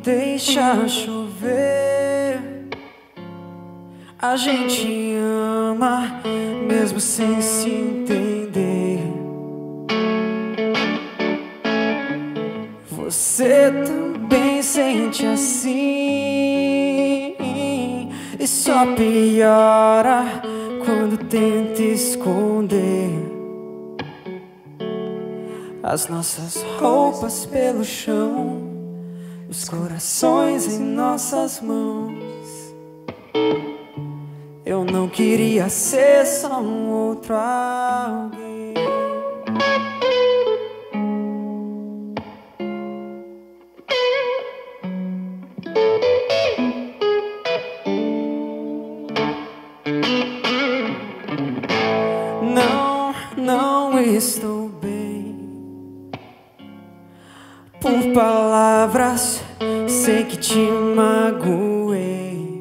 deixa chover. A gente ama mesmo sem se entender. Você também sente assim, e só piora quando tenta esconder as nossas roupas pelo chão, os corações em nossas mãos. Eu não queria ser só um outro alguém. Não estou bem. Por palavras sei que te magoei.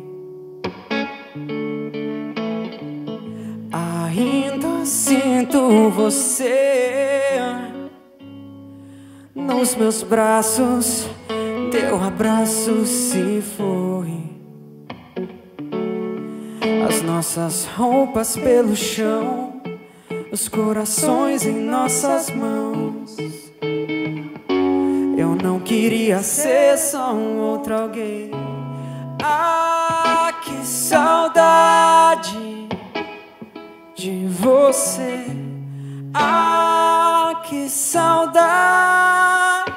Ainda sinto você nos meus braços. Teu abraço se foi. As nossas roupas pelo chão, os corações em nossas mãos. Eu não queria ser só um outro alguém. Ah, que saudade de você. Ah, que saudade.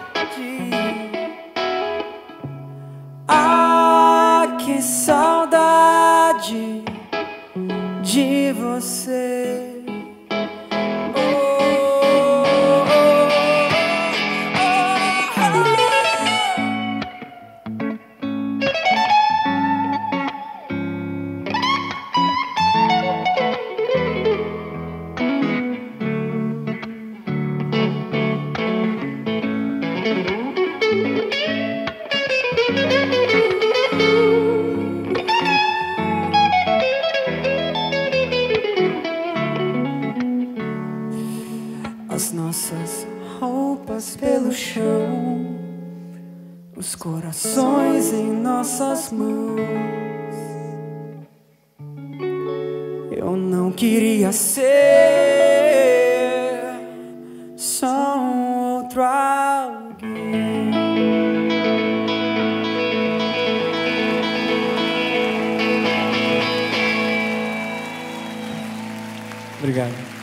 Ah, que saudade de você. As nossas roupas pelo chão, os corações em nossas mãos. Eu não queria ser só um outro alguém. Obrigado.